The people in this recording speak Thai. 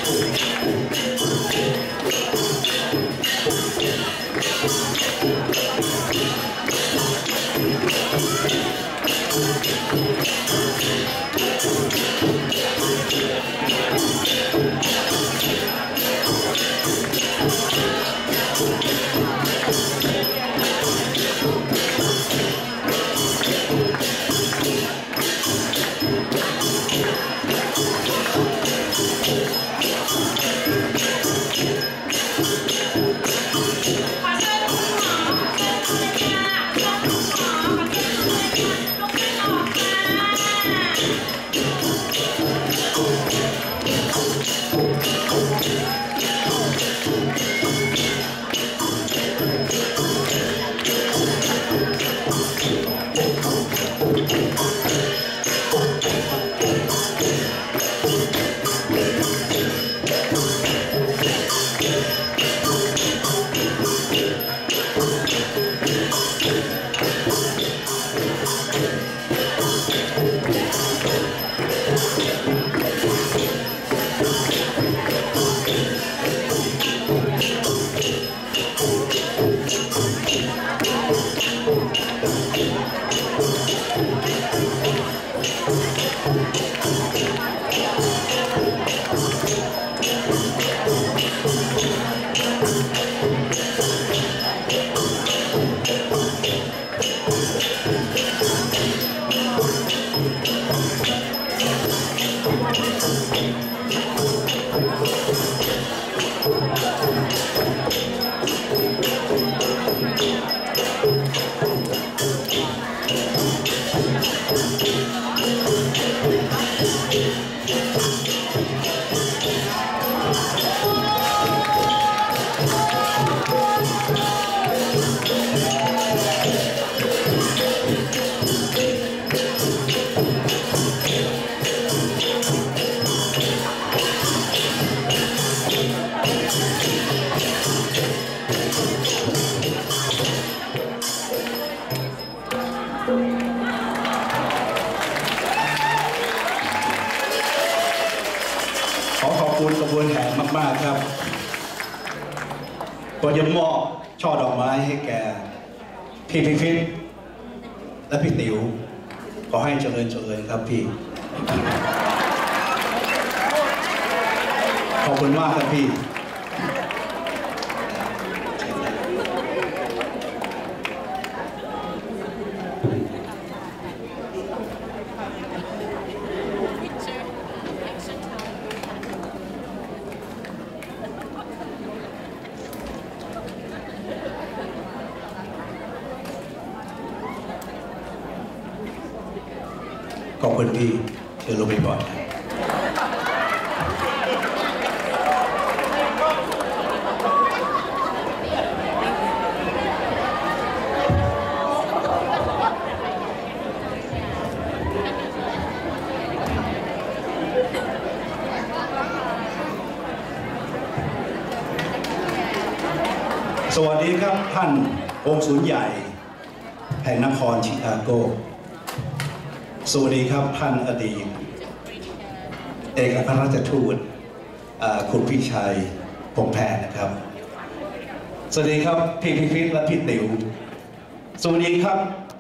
ขบวนแห่มากๆครับก็ยังมอบช่อดอกไม้ให้แก่พี่พิฟิตและพี่ติ๋วขอให้เจริญครับพี่ขอบคุณมากครับพี่ขอบคุณพี่เชิญลงไปก่อนสวัสดีครับท่านองค์ศูนย์ใหญ่แห่งนครชิคาโกสวัสดีครับท่านอดีตเอกอัครราชทูตคุณพี่ชัยพงษ์แพรนะครับสวัสดีครับพี่พิฟิตและพี่ติ๋วสวัสดีครับ